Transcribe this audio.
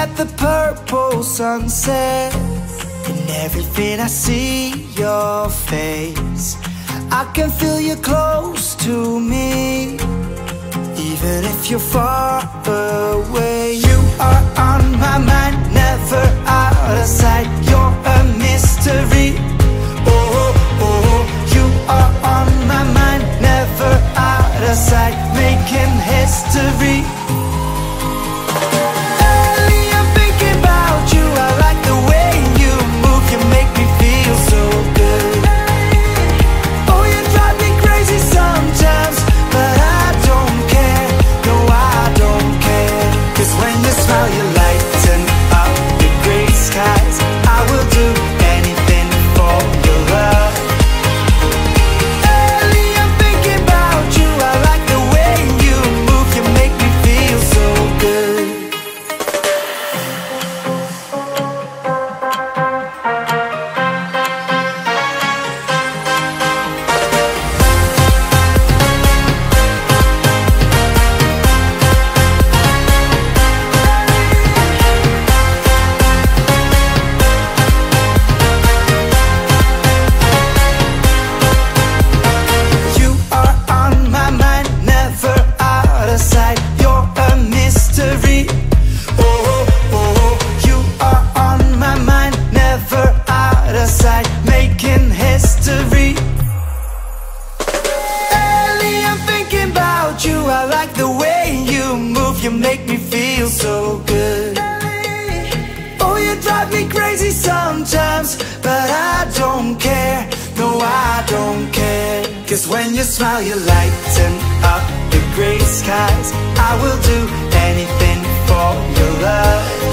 at the purple sunset, in everything I see your face. I can feel you close to me, even if you're far away. You are on my mind, never out of sight. You're a mystery. Oh, oh, oh. You are on my mind, never out of sight, making history. Making history. Ellie, I'm thinking about you. I like the way you move, you make me feel so good. Oh, you drive me crazy sometimes, but I don't care. No, I don't care. 'Cause when you smile, you lighten up the gray skies. I will do anything for your love.